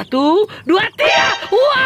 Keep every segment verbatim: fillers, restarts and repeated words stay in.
Satu, dua, tiga. Wah,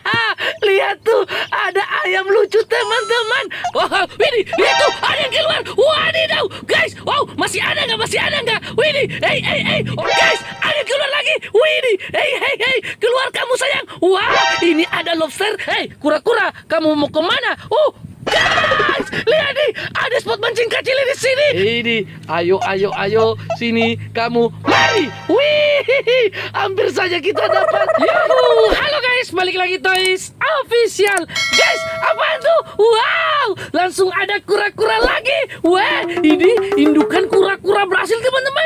lihat tuh, ada ayam lucu teman-teman. Wah, ini, lihat tuh, ada yang keluar. Wadidaw, guys, wow, masih ada nggak? Masih ada nggak? Wini, hey, hey, hey, oh, guys, ada yang keluar lagi. Wini, hey, hey, hey, keluar kamu sayang. Wah, ini ada lobster. Hey, kura-kura, kamu mau kemana? Oh, guys, lihat nih, ada spot mancing kecil di sini. Ini, ayo, ayo, ayo, sini kamu, mari. Wih, hampir saja kita dapat. Yuhu, halo guys, balik lagi Toys Official. Guys, apaan tuh? Wow, langsung ada kura-kura lagi. Wah, ini indukan kura-kura berhasil teman-teman.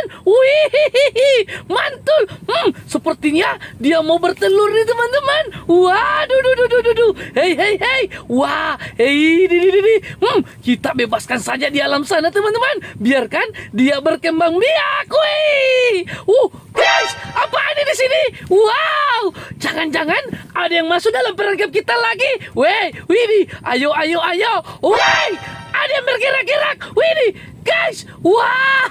Wih, mantul. Hmm, sepertinya dia mau bertelur nih teman-teman. Waduh, duh, duh, duh, duh, duh. Hey, hey, hey. Wah, hey, di, di, di, di. Hmm, kita bebaskan saja di alam sana teman-teman. Biarkan dia berkembang biak. Wih, uh, guys, apa ada di sini? Wow, jangan-jangan ada yang masuk dalam perangkap kita lagi. Weh, Widi, ayo, ayo, ayo. Woi, ada yang bergerak-gerak. Widi, guys, wah,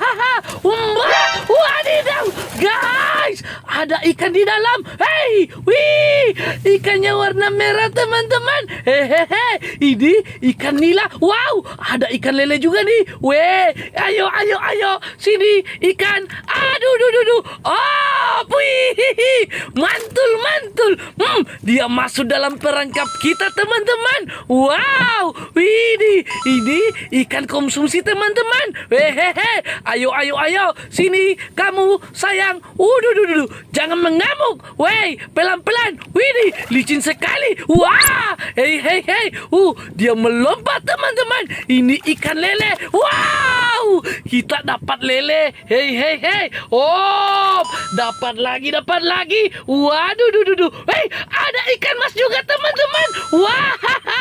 wah, wadidaw, guys, ada ikan di dalam. Hey, wih, ikannya warna merah teman-teman. Hehehe, ini ikan nila. Wow, ada ikan lele juga nih. Weh, ayo, ayo, ayo, sini ikan. Aduh, duh, duh, duh. Oh, wih, mantul, mantul. Hmm, dia masuk dalam perangkap kita teman-teman. Wow, wih, ini ikan konsumsi teman-teman. Hehehe, ayo, ayo, ayo, sini kamu sayang. Uduh, duh, duh, duh. Jangan mengamuk. Wey, pelan-pelan. Wih, licin sekali. Wah, hei, hei, hei. Uh, dia melompat teman-teman. Ini ikan lele. Wow, kita dapat lele. Hei, hei, hei. Oh, dapat lagi, dapat lagi. Waduh, duh, duh, duh. Hei, ada ikan mas juga teman-teman. Wah,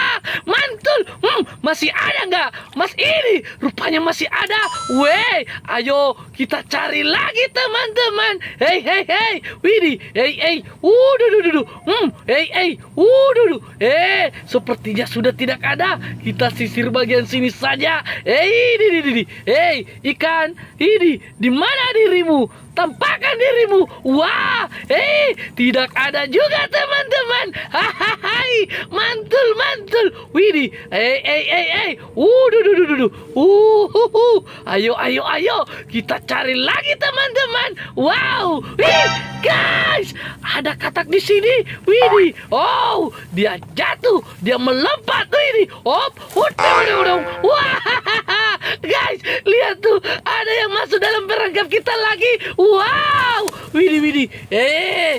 mantul. Hmm, masih ada nggak? Mas ini rupanya masih ada. Weh, ayo kita cari lagi teman-teman. Hei, hei, hei. Widih, hei, hei. Uduh, duh, duh, duh. Hmm, hei, hei. Uduh, duh. Eh, sepertinya sudah tidak ada. Kita sisir bagian sini saja. Hei, di, di, di, di. Hei, ikan. Ini, di mana dirimu? Tampakkan dirimu. Wah, hei, tidak ada juga teman-teman. Hahaha, mantul, mantul. Widih, hei, hei, hei, hei. Uduh, duh, duh, duh, duh. Uh, uh, uh. Ayo, ayo, ayo. Kita cari lagi teman-teman. Wow, wih, guys, ada katak di sini. Widih, oh, dia jatuh, dia melompat. Widih, op, udah, udah, udah. Wah, guys, lihat tuh, ada yang masuk dalam perangkap kita lagi. Wow, widih, widih, eh,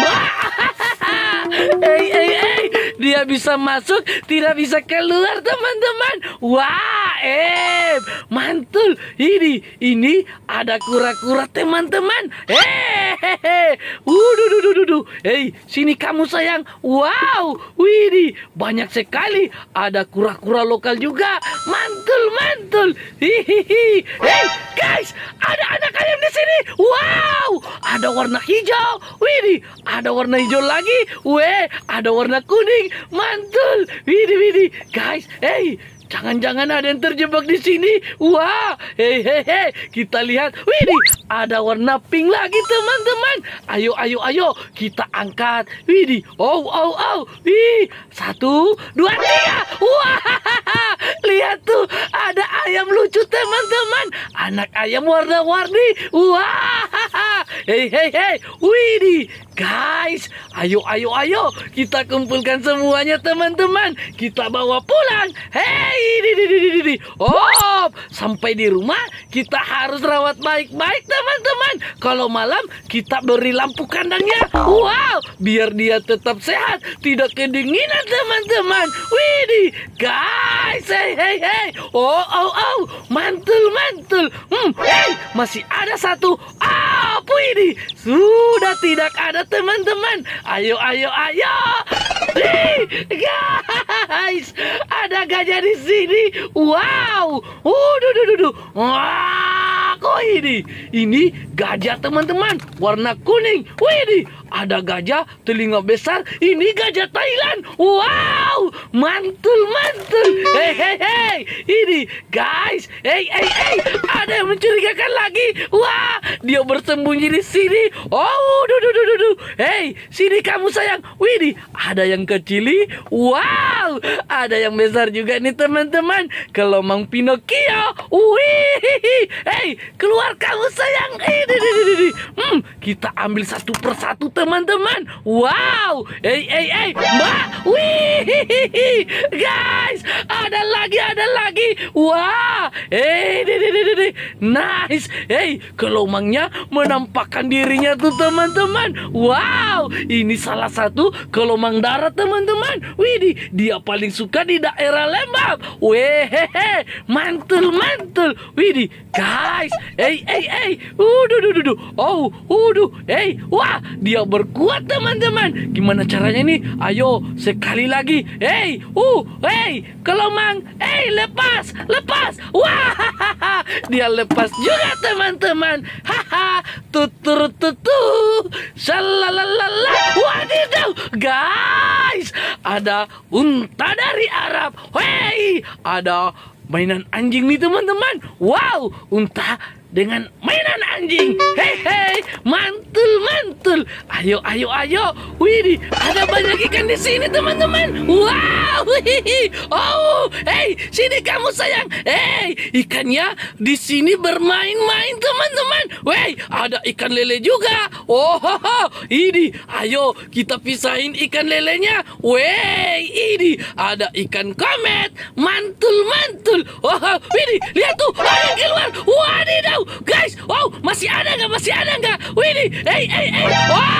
hey, hey, hey, dia bisa masuk, tidak bisa keluar teman-teman. Wah, eh, mantul. Ini, ini ada kura-kura teman-teman. Hehehe, uduh, duh, duh, duh, duh. Hey, sini kamu sayang. Wow, widih, banyak sekali. Ada kura-kura lokal juga. Mantul, mantul. Hihihi. Hey, guys, ada anak ayam di sini. Wow, ada warna hijau. Widih, ada warna hijau lagi. Weh, ada warna kuning. Mantul. Widih, widih. Guys, hey, jangan-jangan ada yang terjebak di sini. Wah, hei, hei, hei. Kita lihat. Widih, ada warna pink lagi teman-teman. Ayo, ayo, ayo. Kita angkat. Widih, oh, oh, oh. Wih, satu, dua, tiga. Wah, lihat tuh, ada ayam lucu teman-teman. Anak ayam warna-warni. Wah, hei, hei, hei. Widih, guys, ayo, ayo, ayo. Kita kumpulkan semuanya teman-teman. Kita bawa pulang. Hei, di, di, di, di, di. Oh, sampai di rumah kita harus rawat baik-baik teman-teman. Kalau malam kita beri lampu kandangnya. Wow, biar dia tetap sehat, tidak kedinginan teman-teman. Widih, guys, hei, hei, hei. Oh, oh, oh, mantul, mantul. Hmm, hei, masih ada satu. Ah, widih, sudah tidak ada teman-teman. Ayo, ayo, ayo. Nih, guys, ada gajah di sini. Wow, uduh, duh, duh, duh. Wah, kok ini? Ini gajah teman-teman, warna kuning. Widih, ada gajah telinga besar. Ini gajah Thailand. Wow, mantul mantul. Hei hei hei, ini guys. Hei hei hei, ada yang mencurigakan lagi. Wah, dia bersembunyi di sini. Oh, duh duh duh duh duh. Hei, sini kamu sayang. Widih, ada yang kecili. Wow, ada yang besar juga nih teman-teman. Kelomang Pinocchio. Wih, hei, keluar kamu sayang. Ini, ini, ini, ini. Hmm, kita ambil satu persatu teman-teman. Wow, hei hei hei, Mbak. Wih, guys, ada lagi, ada lagi. Wah, hei, ini, ini, ini, ini. Nice. Hei, kelomangnya menampakkan dirinya tuh teman-teman. Wow, ini salah satu kelomang darat teman-teman. Widih, dia paling suka di daerah lembab. Wehehe, mantul mantul. Widih, guys, hey hey hey, uduh duh duh duh. Oh, uduh, hey, wah, dia berkuat teman-teman. Gimana caranya nih? Ayo sekali lagi. Hey, uh, hey, kelomang, hey, lepas, lepas. Wah, dia lepas juga teman-teman. Haha, tutur tutu, shalalalala. Wadidaw, guys, ada unta dari Arab. Hey, ada mainan anjing nih teman-teman. Wow, unta dengan mainan anjing. Hei hei, mantul mantul. Ayo ayo ayo. Widih, ada banyak ikan di sini teman-teman. Wow, hihi. Oh, hei, sini kamu sayang. Hei, ikannya di sini bermain-main teman-teman. Wey, ada ikan lele juga. Oh, ho, ho. Ini, ayo kita pisahin ikan lelenya. Wey, ini ada ikan komet. Mantul mantul. Oh, ho. Widih, lihat tuh, ada yang keluar. Wadidaw. Guys, wow, masih ada nggak? Masih ada nggak? Widih, hey, hey, hey,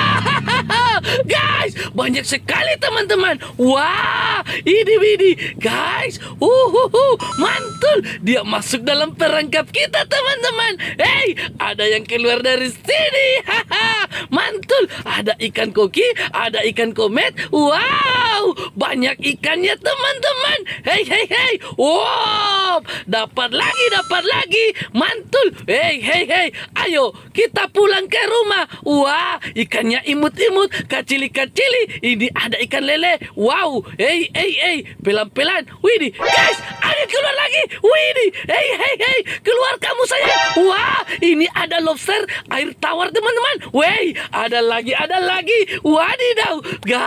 wah, guys, banyak sekali teman-teman. Wah, ini, ini, guys, uhuhu, mantul, dia masuk dalam perangkap kita teman-teman. Hey, ada yang keluar dari sini, haha, mantul, ada ikan koki, ada ikan komet. Wow, banyak ikannya teman-teman. Hey, hey, hey, wow, dapat lagi, dapat lagi, mantul. Hei, hei, hei, ayo kita pulang ke rumah. Wah, ikannya imut-imut, kacili-kacili. Ini ada ikan lele. Wow, hei, hei, hei, pelan-pelan. Widih, guys, ada keluar lagi. Widih, hei, hei, hei, keluar kamu sayang. Wah, ini ada lobster air tawar teman-teman. Wey, ada lagi, ada lagi. Wadidaw,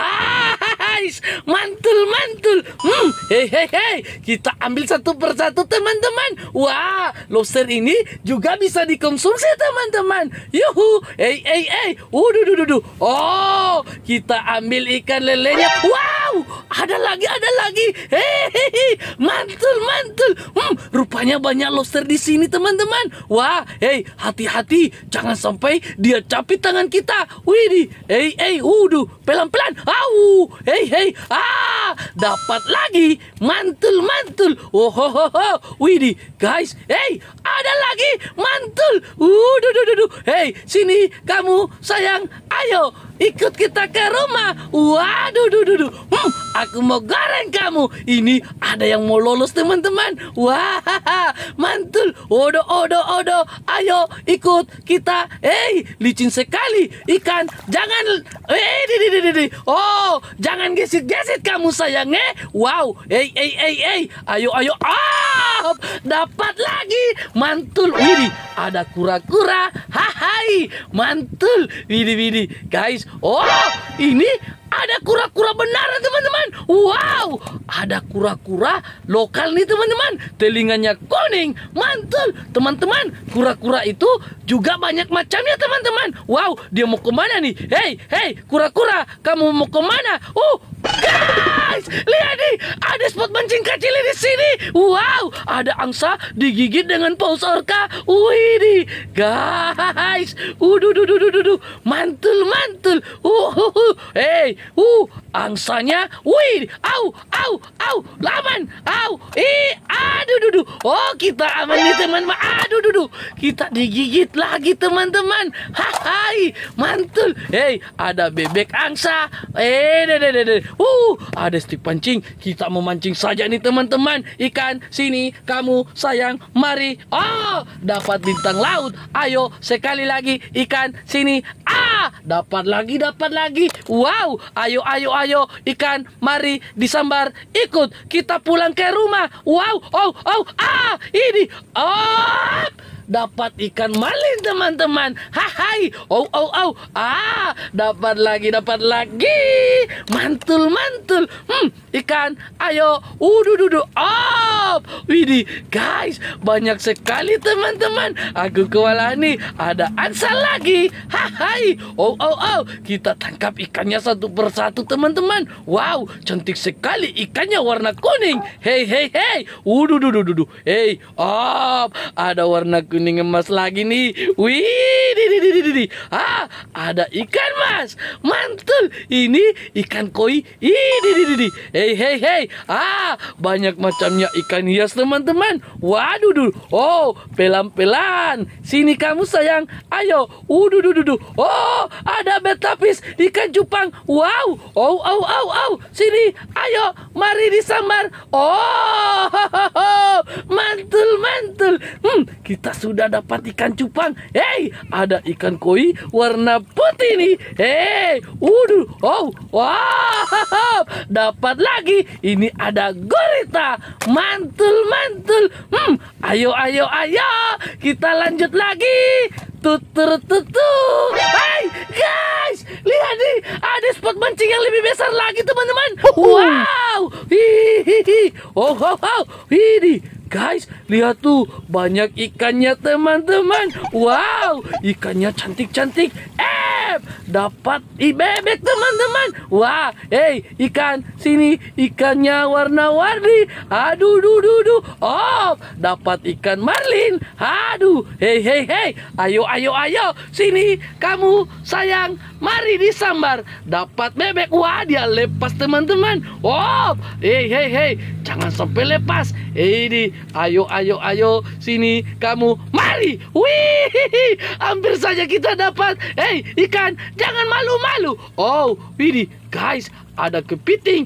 guys, mantul, mantul. Hmm, hei, hei, hei, kita ambil satu persatu teman-teman. Wah, lobster ini juga bisa dikonsumsi teman-teman. Yuhu, hey hey hey, uduh duh duh duh. Oh, kita ambil ikan lelenya. Wow, ada lagi, ada lagi. Hehehe, mantul mantul. Hmm, rupanya banyak lobster di sini teman-teman. Wah, hey, hati-hati, jangan sampai dia capit tangan kita. Widih, hey hey, uduh, pelan-pelan. Au, hey hey, ah, dapat lagi. Mantul mantul. Oh ho ho ho. Widih, guys, hey, ada lagi. Mantul. Uh, duh, duh, duh, duh. Hei, sini kamu sayang. Ayo ikut kita ke rumah. Waduh, duh, duh, duh. Hmm, aku mau goreng kamu. Ini ada yang mau lolos teman-teman. Wah, mantul. Odo, odo, odo. Ayo ikut kita. Hei, licin sekali ikan. Jangan. Hei, di, di, di, di, di. Oh, jangan gesit-gesit kamu sayang. Eh, wow. Hei, hei, hei, hei. Ayo, ayo. Ah, dapat lagi. Mantul. Widih, ada kura-kura. Hai, mantul. Widih, widih, guys. Oh, ini ada kura-kura beneran teman-teman. Wow, ada kura-kura lokal nih teman-teman. Telinganya kuning, mantul. Teman-teman, kura-kura itu juga banyak macamnya teman-teman. Wow, dia mau kemana nih? Hei, hei, kura-kura, kamu mau kemana? Oh, guys, lihat nih, ada spot mancing kecil di sini. Wow, ada angsa digigit dengan paus orca. Wih, guys, uduh, duh, duh, duh, duh, duh. Mantul, mantul. Uh, uh, uh. Hey, uh, angsanya, wih, au, au, au, laman, au, ih, aduh, duh, duh. Oh, kita aman nih teman-teman. Aduh, duh, duh. Kita digigit lagi teman-teman. Hai, mantul. Hey, ada bebek angsa. Eh, deh, deh, deh. Uh, ada plastik pancing. Kita memancing saja nih teman-teman. Ikan, sini, kamu, sayang, mari. Oh, dapat bintang laut. Ayo, sekali lagi. Ikan, sini. Ah, dapat lagi, dapat lagi. Wow, ayo, ayo, ayo. Ikan, mari, disambar. Ikut, kita pulang ke rumah. Wow, oh, oh, ah, ini. Oh, dapat ikan malin teman-teman. Hai, oh oh oh, ah, dapat lagi, dapat lagi. Mantul, mantul. Hmm, ikan, ayo, udu dudu, op. Widih, guys, banyak sekali teman-teman. Aku kewalahan nih. Ada ansal lagi. Hai, oh oh oh, kita tangkap ikannya satu persatu teman-teman. Wow, cantik sekali ikannya warna kuning. Hei, hei, hei, udu dudu dudu. Hei, op, ada warna kuning emas lagi nih. Wih, di, di, di, di, di. Ah, ada ikan mas. Mantul. Ini ikan koi. Ih, di, di, di, di. Hei, hei, hei. Ah, banyak macamnya ikan hias teman-teman. Waduh, duh. Oh, pelan-pelan. Sini kamu sayang. Ayo. Uduh, duh, duh, duh. Oh, ada betapis ikan cupang. Wow. Oh, oh, oh, oh. Sini. Ayo. Mari disambar. Oh, mantul, mantul. Hmm, kita sudah dapat ikan cupang. Hei, ada ikan koi warna putih nih. Hei, uduh, oh, wow, dapat lagi. Ini ada gurita. Mantul, mantul. Hmm, ayo, ayo, ayo. Kita lanjut lagi. Tutur, tutur. Hai, guys, lihat nih, ada spot mancing yang lebih besar lagi teman-teman. Wow, hihihi. Oh, oh, oh, ini. Guys, lihat tuh, banyak ikannya teman-teman. Wow, ikannya cantik-cantik. Eh, dapat bebek teman-teman. Wah, hey, ikan, sini, ikannya warna-warni. Aduh, duh, duh, duh. Oh, dapat ikan marlin. Aduh, hei, hei, hei. Ayo, ayo, ayo. Sini, kamu, sayang, mari disambar. Dapat bebek. Wah, dia lepas teman-teman. Oh, hei, hei, hei. Jangan sampai lepas. Ini. Ayo, ayo, ayo, sini kamu, mari. Wih, hampir saja kita dapat. Hei, ikan, jangan malu-malu. Oh, ini, guys, ada kepiting.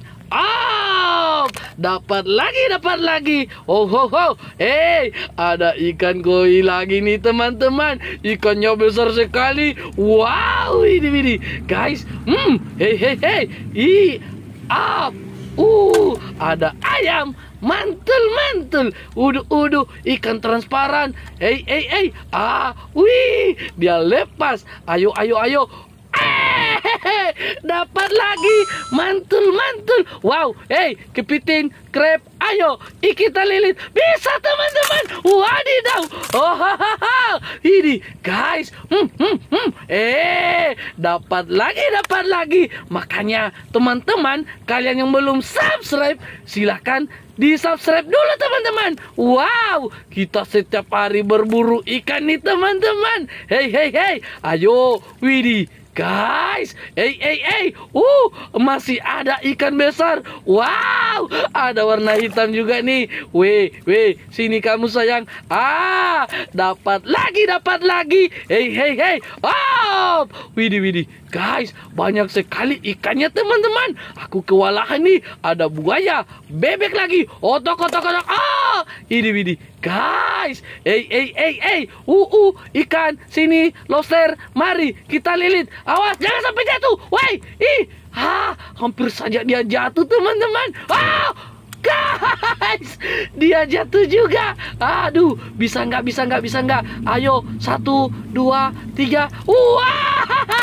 Oh, dapat lagi, dapat lagi. Oh, ho, ho. Hei, ada ikan koi lagi nih teman-teman. Ikannya besar sekali. Wow, ini, ini, guys. Hmm, hei, hei, hei. Ih, ah, uh, ada ayam. Mantul, mantul. Uduh, uduh, ikan transparan. Hei, hei, hei. Ah, wih, dia lepas. Ayo, ayo, ayo. Eh, dapat lagi. Mantul, mantul. Wow, hei, kepiting, krep. Ayo, kita lilit. Bisa teman-teman. Wadidaw. Oh, hahaha. Ini, guys. Hmm, hmm, hmm. Eh, dapat lagi, dapat lagi. Makanya, teman-teman, kalian yang belum subscribe, silahkan di-subscribe dulu teman-teman. Wow, kita setiap hari berburu ikan nih teman-teman. Hei, hei, hei. Ayo, widih. Guys, hey, hey, hey, uh, masih ada ikan besar. Wow, ada warna hitam juga nih. Weh, weh, sini kamu sayang. Ah, dapat lagi, dapat lagi. Hey, hey, hey. Oh, widih, widih. Guys, banyak sekali ikannya teman-teman. Aku kewalahan nih. Ada buaya, bebek lagi. Otok, otok, otok. Ah, ini, widih. Guys, hey, hey, hey, hey. Uh, uh, ikan, sini, lobster. Mari, kita lilit. Awas, jangan sampai jatuh. Woi, ih, ah, hampir saja dia jatuh teman-teman. Ah, guys, dia jatuh juga. Aduh, bisa nggak, bisa nggak, bisa nggak. Ayo, satu, dua, tiga. Wah,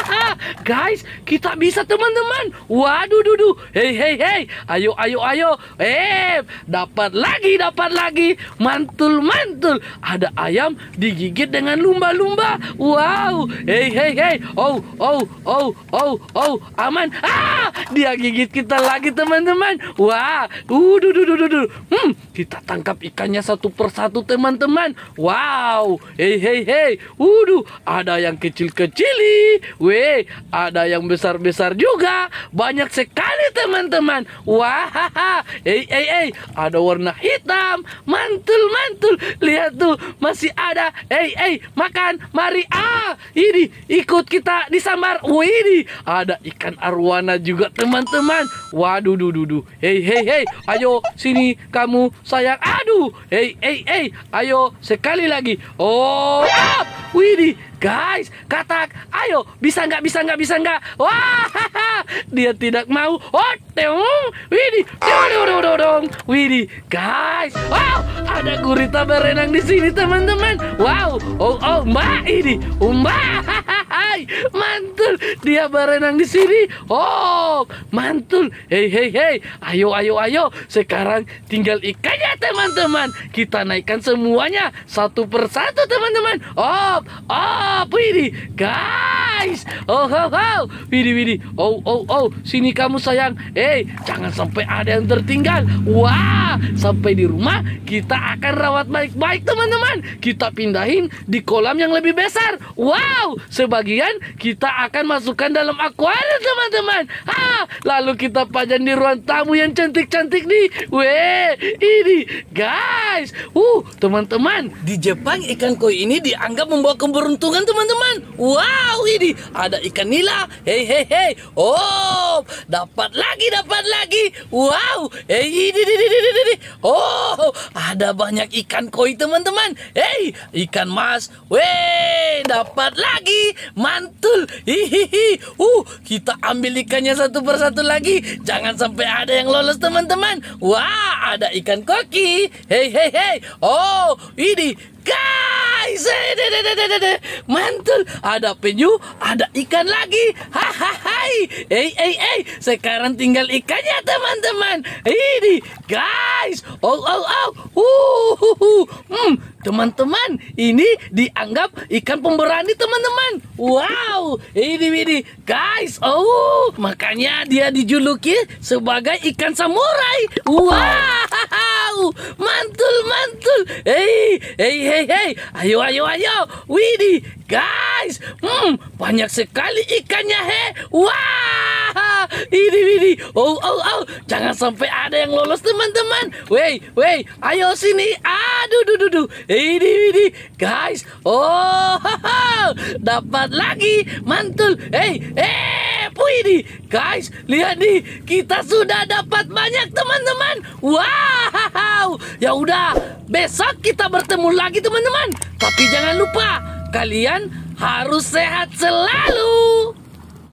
guys, kita bisa teman-teman. Waduh, dudu. Hei, hei, hei. Ayo, ayo, ayo. Eh, dapat lagi, dapat lagi. Mantul, mantul. Ada ayam digigit dengan lumba-lumba. Wow. Hei, hei, hei. Oh, oh, oh, oh, oh. Aman. Ah, dia gigit kita lagi teman-teman. Wah. Uduh, dudu, dudu. Hmm, kita tangkap ikannya satu persatu teman-teman. Wow. Hei, hei, hei. Uduh, ada yang kecil-kecil. Weh, ada yang besar-besar juga. Banyak sekali teman-teman. Wah, hei, hei, hei. Ada warna hitam. Mantul, mantul. Lihat tuh, masih ada. Hei, hei, makan. Mari. Ah, ini ikut kita disambar. Wih, ini ada ikan arwana juga juga teman-teman. Waduh, duh, duh, duh. Hei, hei, hei. Ayo, sini kamu sayang. Aduh. Hei, hei, hei. Ayo, sekali lagi. Oh, up. Widih. Guys, katak. Ayo, bisa nggak, bisa nggak, bisa nggak? Wah, dia tidak mau. Oh, teong. Widih. Teong, teong, teong, teong. Widih. Guys. Wow, ada gurita berenang di sini, teman-teman. Wow. Oh, oh, Mbak ini. Oh, Mbak. Hai, mantul. Dia berenang di sini. Oh, mantul. Hei, hei, hei. Ayo, ayo, ayo. Sekarang tinggal ikannya, teman-teman. Kita naikkan semuanya satu persatu, teman-teman. Oh, oh, widih. Guys. Oh, oh, oh. Widih, widih. Oh, oh, oh. Sini kamu sayang. Eh, jangan sampai ada yang tertinggal. Wah, sampai di rumah kita akan rawat baik-baik, teman-teman. Kita pindahin di kolam yang lebih besar. Wow, sebagian kita akan masukkan dalam akuarium, teman-teman. Ah, lalu kita pajang di ruang tamu yang cantik-cantik nih. Weh, ini guys. Uh, teman-teman, di Jepang ikan koi ini dianggap membawa keberuntungan, teman-teman. Wow, ini ada ikan nila. Hei, hei, hei. Oh, dapat lagi, dapat lagi. Wow, hei, ini, ini, ini, ini, ini. Oh, ada banyak ikan koi, teman-teman. Hei, ikan mas. Weh, dapat lagi. Mantul. Hihihi. Uh, kita ambil ikannya satu persatu lagi. Jangan sampai ada yang lolos, teman-teman. Wah, ada ikan koki. Hei, hei, hei. Oh, ini guys, mantul. Ada penyu, ada ikan lagi. Hahaha. Hei, hei, hei. Sekarang tinggal ikannya, teman-teman. Ini guys. Oh, oh, oh. Uh, hmm, teman-teman, ini dianggap ikan pemberani, teman-teman. Wow, ini, ini guys. Oh, makanya dia dijuluki sebagai ikan samurai. Wow, mantul, mantul. Hei, hei, hei, hei. Ayo, ayo, ayo. Widih, guys. Hmm, banyak sekali ikannya, he. Wah, ini, ini. Oh, oh, oh. Jangan sampai ada yang lolos, teman-teman. Wey, wey. Ayo sini. Aduh, duh, duh, duh. Ini, ini. Guys. Oh, dapat lagi. Mantul. Hei, eh, ini. Guys, lihat nih. Kita sudah dapat banyak, teman-teman. Wow. Ya udah. Besok kita bertemu lagi, teman-teman. Tapi jangan lupa, kalian harus sehat selalu.